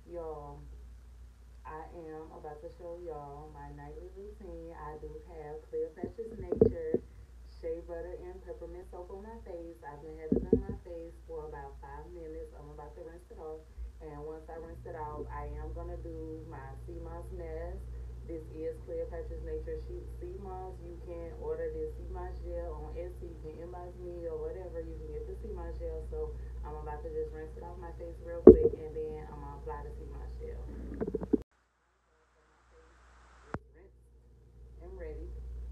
Y'all, I am about to show y'all my nightly routine. I do have Cleopatra's Nature shea butter and peppermint soap on my face. I've been having it on my face for about 5 minutes. I'm about to rinse it off. And once I rinse it out, I am going to do my sea moss mask. This is Cleopatra's Nature Sea Moss. You can order this sea moss gel on Etsy. You can inbox me or whatever. You can get the sea moss gel. So I'm about to just rinse it off my face real quick, and then I'm going to apply the sea moss gel. I'm ready.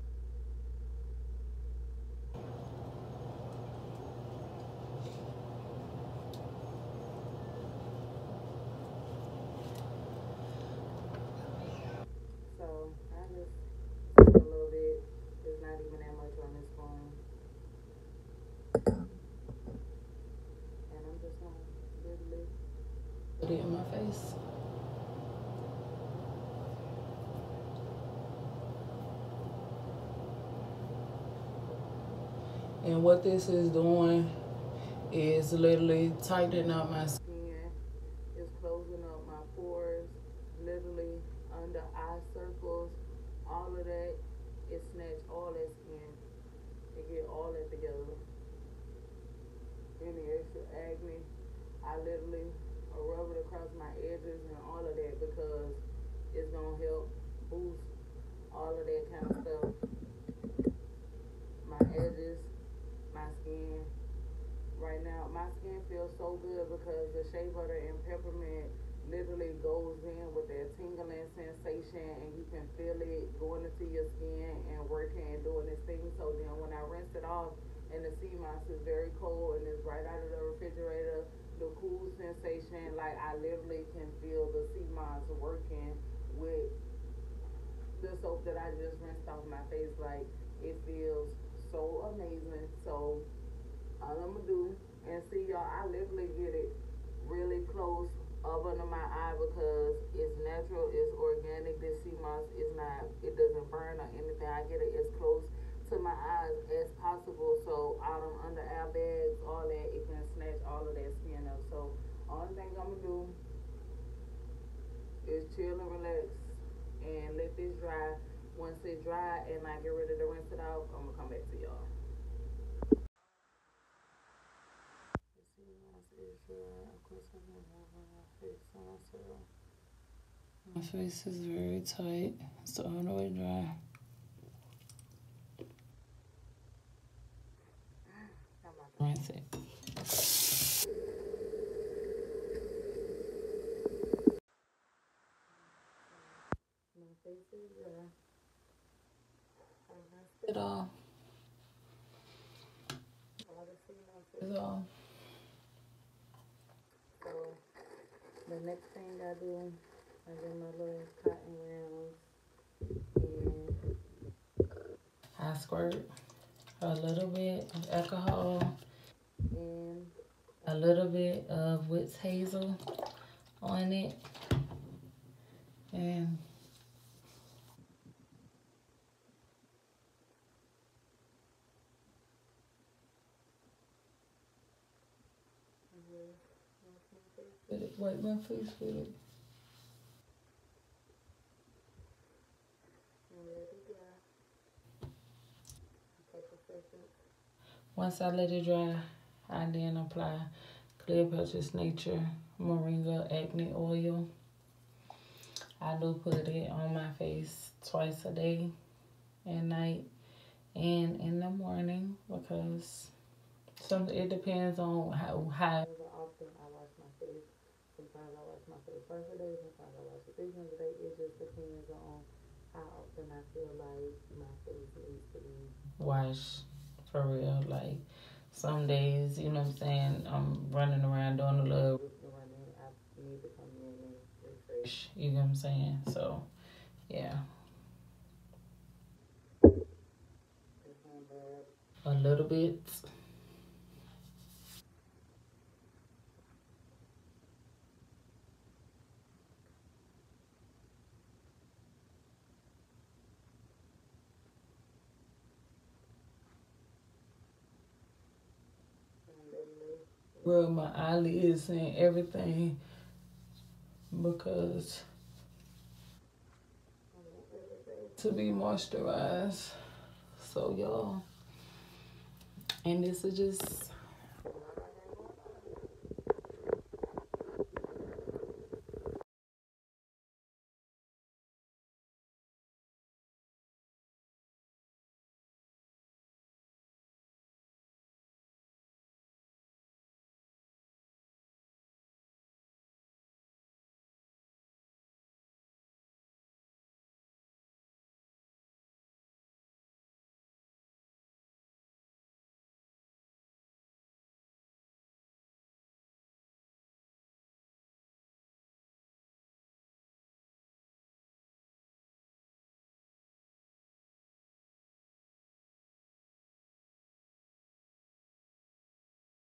So I just take a little bit. It's not even that much on this spoon. And I'm just gonna literally put it in my face. And what this is doing is literally tightening up my skin. It's closing up my pores, literally under eye circles, all of that. It snatch all that skin and get all that together. Any extra acne, I literally rub it across my edges and all of that because it's gonna help boost all of that kind of stuff. My edges, my skin. Right now, my skin feels so good because the shea butter and peppermint literally goes in with that tingling sensation, and you can feel it going into your skin and working and doing this thing. So then, when I rinse it off, and the sea moss is very cold and it's right out of the refrigerator, the cool sensation, like I literally can feel the sea moss working with the soap that I just rinsed off my face. Like it feels so amazing. So all I'm gonna do and see y'all, I literally get it really close up under my eye because it's natural, it's organic. This sea moss is not, it doesn't burn or anything. I get it as close to my eyes as possible. So all them under eye bags, all that, it can snatch all of that skin up. So only thing I'm gonna do is chill and relax and let this dry. Once it dry and I get ready to rinse it out, I'm gonna come back to y'all. The sea moss is dry. Of course, I'm gonna have my face on, so my face is very tight, so all the way dry. I'm about to rinse it. My face is dry. I rinsed it off. All the sea moss is off. So the next thing I do, I get my little cotton rounds and I squirt a little bit of alcohol and a little bit of Witch Hazel on it, and wipe my face with it. And let it dry. A couple seconds. Once I let it dry, I then apply Cleopatra's Nature Moringa Acne Oil. I do put it on my face twice a day, at night and in the morning, because it depends on how often I wash my face. Sometimes I wash my face twice a day, sometimes I wash it 3 times a day. It just depends on how often I feel like my face needs to be washed, for real. Like some days, you know what I'm saying, I'm running around doing a little running. I need to come in and refresh. You know what I'm saying? So yeah. A little bit. Rub my eyelids and everything. because to be moisturized. So y'all, and this is just